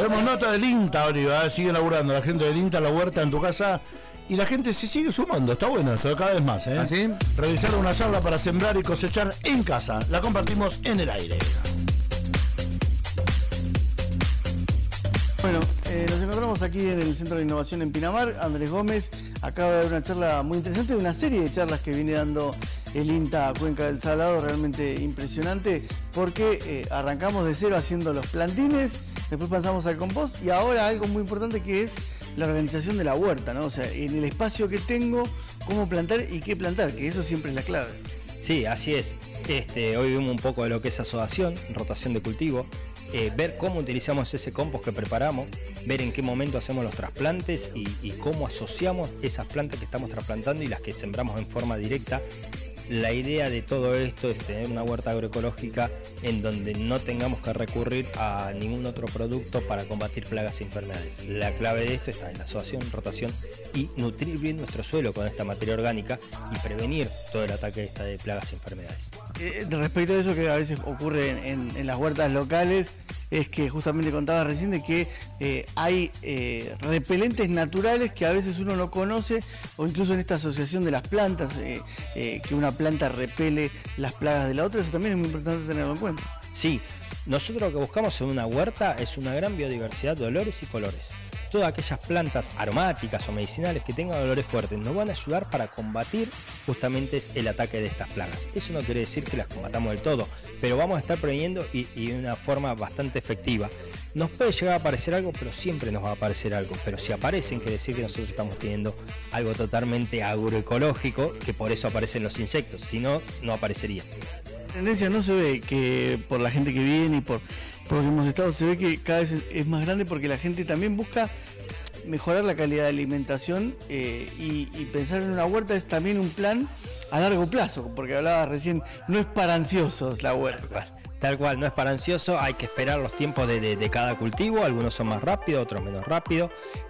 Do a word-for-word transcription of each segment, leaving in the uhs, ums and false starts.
Tenemos nota del INTA, Oliva, ¿eh? Sigue laburando la gente del INTA, la huerta en tu casa. Y la gente se sigue sumando, está bueno esto, cada vez más, ¿eh? ¿Así? Realizar una charla para sembrar y cosechar en casa. La compartimos en el aire. Bueno, eh, nos encontramos aquí en el Centro de Innovación en Pinamar. Andrés Gómez acaba de dar una charla muy interesante, una serie de charlas que viene dando el INTA Cuenca del Salado, realmente impresionante, porque eh, arrancamos de cero haciendo los plantines, después pasamos al compost y ahora algo muy importante que es la organización de la huerta, ¿no? O sea, en el espacio que tengo, cómo plantar y qué plantar, que eso siempre es la clave. Sí, así es. Este, hoy vimos un poco de lo que es asociación, rotación de cultivo, eh, ver cómo utilizamos ese compost que preparamos, ver en qué momento hacemos los trasplantes y, y cómo asociamos esas plantas que estamos trasplantando y las que sembramos en forma directa. La idea de todo esto es tener una huerta agroecológica en donde no tengamos que recurrir a ningún otro producto para combatir plagas y enfermedades. La clave de esto está en la asociación, rotación y nutrir bien nuestro suelo con esta materia orgánica y prevenir todo el ataque esta de plagas y enfermedades. Eh, respecto a eso que a veces ocurre en, en, en las huertas locales, es que justamente contaba recién de que eh, hay eh, repelentes naturales que a veces uno no conoce, o incluso en esta asociación de las plantas, eh, eh, que una planta repele las plagas de la otra, eso también es muy importante tenerlo en cuenta. Sí, nosotros lo que buscamos en una huerta es una gran biodiversidad de olores y colores. Todas aquellas plantas aromáticas o medicinales que tengan olores fuertes nos van a ayudar para combatir justamente el ataque de estas plagas. Eso no quiere decir que las combatamos del todo, pero vamos a estar preveniendo y, y de una forma bastante efectiva. Nos puede llegar a aparecer algo, pero siempre nos va a aparecer algo. Pero si aparecen, quiere decir que nosotros estamos teniendo algo totalmente agroecológico, que por eso aparecen los insectos. Si no, no aparecería. La tendencia no se ve que por la gente que viene y por, por lo que hemos estado, se ve que cada vez es, es más grande porque la gente también busca mejorar la calidad de alimentación eh, y, y pensar en una huerta es también un plan a largo plazo, porque hablaba recién, no es para ansiosos la huerta. Tal cual, no es para ansioso, hay que esperar los tiempos de, de, de cada cultivo, algunos son más rápidos, otros menos rápidos,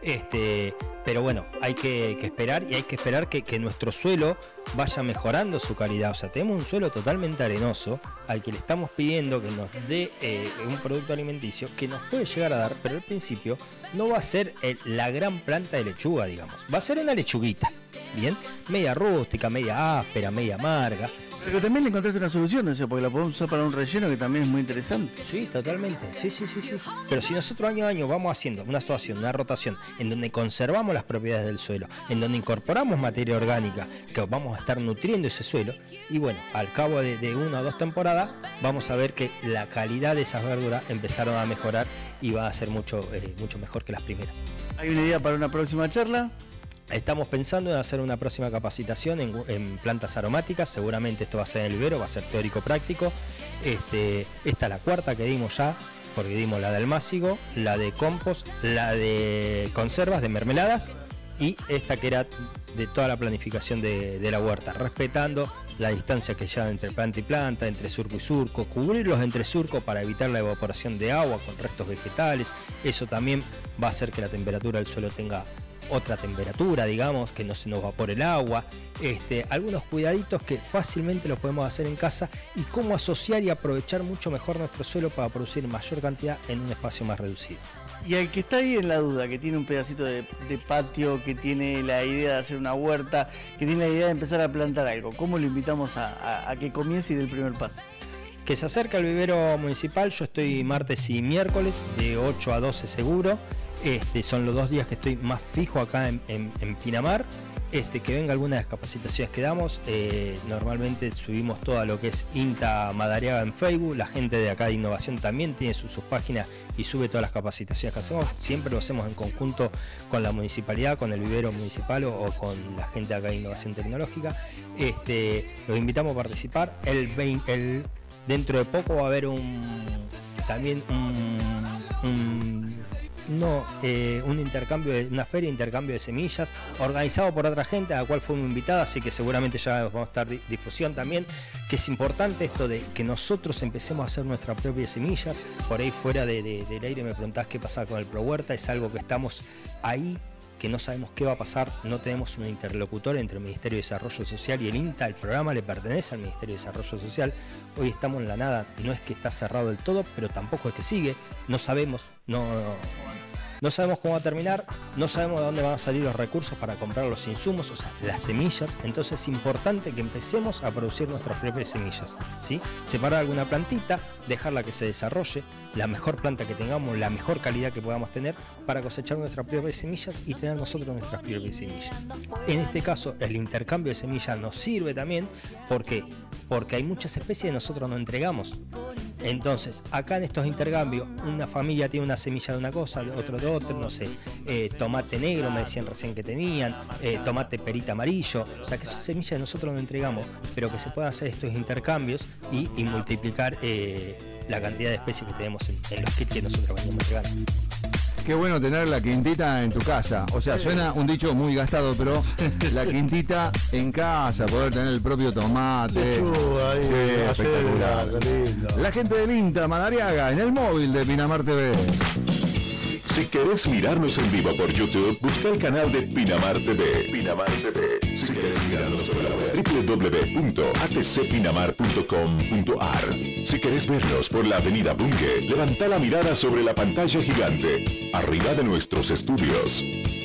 este, pero bueno, hay que, que esperar y hay que esperar que, que nuestro suelo vaya mejorando su calidad. O sea, tenemos un suelo totalmente arenoso al que le estamos pidiendo que nos dé eh, un producto alimenticio que nos puede llegar a dar, pero al principio no va a ser el, la gran planta de lechuga, digamos, va a ser una lechuguita, bien, media rústica, media áspera, media amarga. Pero también le encontraste una solución, o sea, porque la podemos usar para un relleno que también es muy interesante. Sí, totalmente, sí, sí, sí, sí. Pero si nosotros año a año vamos haciendo una asociación, una rotación, en donde conservamos las propiedades del suelo, en donde incorporamos materia orgánica, que vamos a estar nutriendo ese suelo, y bueno, al cabo de, de una o dos temporadas, vamos a ver que la calidad de esas verduras empezaron a mejorar y va a ser mucho, eh, mucho mejor que las primeras. ¿Hay una idea para una próxima charla? Estamos pensando en hacer una próxima capacitación en, en plantas aromáticas, seguramente esto va a ser en el vivero, va a ser teórico-práctico. Este, esta es la cuarta que dimos ya, porque dimos la del másigo, la de compost, la de conservas, de mermeladas, y esta que era de toda la planificación de, de la huerta, respetando la distancia que lleva entre planta y planta, entre surco y surco, cubrir los entresurcos para evitar la evaporación de agua con restos vegetales. Eso también va a hacer que la temperatura del suelo tenga otra temperatura, digamos, que no se nos evapore el agua, este, algunos cuidaditos que fácilmente los podemos hacer en casa y cómo asociar y aprovechar mucho mejor nuestro suelo para producir mayor cantidad en un espacio más reducido. Y al que está ahí en la duda, que tiene un pedacito de, de patio, que tiene la idea de hacer una huerta, que tiene la idea de empezar a plantar algo, ¿cómo lo invitamos a, a, a que comience y dé el primer paso? Que se acerque al vivero municipal, yo estoy martes y miércoles de ocho a doce seguro. Este, son los dos días que estoy más fijo acá en, en, en Pinamar. Este, que venga alguna de las capacitaciones que damos. Eh, normalmente subimos todo lo que es INTA Madariaga en Facebook. La gente de acá de Innovación también tiene sus, sus páginas y sube todas las capacitaciones que hacemos. Siempre lo hacemos en conjunto con la municipalidad, con el vivero municipal o, o con la gente de acá de Innovación Tecnológica. Este, los invitamos a participar. El, veinte, el dentro de poco va a haber un también un, un No, eh, un intercambio, de, una feria de intercambio de semillas organizado por otra gente a la cual fuimos invitados, así que seguramente ya vamos a estar di difusión también, que es importante esto de que nosotros empecemos a hacer nuestras propias semillas. Por ahí fuera de, de, del aire me preguntás qué pasa con el Pro Huerta, es algo que estamos ahí que no sabemos qué va a pasar, no tenemos un interlocutor entre el Ministerio de Desarrollo Social y el INTA, el programa le pertenece al Ministerio de Desarrollo Social, hoy estamos en la nada, no es que está cerrado del todo, pero tampoco es que sigue, no sabemos, no, no sabemos cómo va a terminar, no sabemos de dónde van a salir los recursos para comprar los insumos, o sea, las semillas, entonces es importante que empecemos a producir nuestras propias semillas, ¿sí? Separar alguna plantita, dejarla que se desarrolle, la mejor planta que tengamos, la mejor calidad que podamos tener para cosechar nuestras propias semillas y tener nosotros nuestras propias semillas. En este caso, el intercambio de semillas nos sirve también, ¿por qué? Porque hay muchas especies que nosotros no entregamos. Entonces, acá en estos intercambios, una familia tiene una semilla de una cosa, otro de otro, no sé, eh, tomate negro, me decían recién que tenían, eh, tomate perita amarillo, o sea que son semillas que nosotros no entregamos, pero que se puedan hacer estos intercambios y, y multiplicar eh, la cantidad de especies que tenemos en, en los kits que nosotros venimos entregando. Qué bueno tener la quintita en tu casa. O sea, suena un dicho muy gastado, pero la quintita en casa, poder tener el propio tomate. Lechuga ahí, Sí, acelga, espectacular. qué lindo. La gente del INTA, Madariaga, en el móvil de Pinamar T V. Si querés mirarnos en vivo por YouTube, busca el canal de Pinamar T V. Pinamar T V. Si querés mirarnos por la web, doble u doble u doble u punto a t c pinamar punto com punto a r. Si querés vernos por la avenida Bunge, levantá la mirada sobre la pantalla gigante, arriba de nuestros estudios.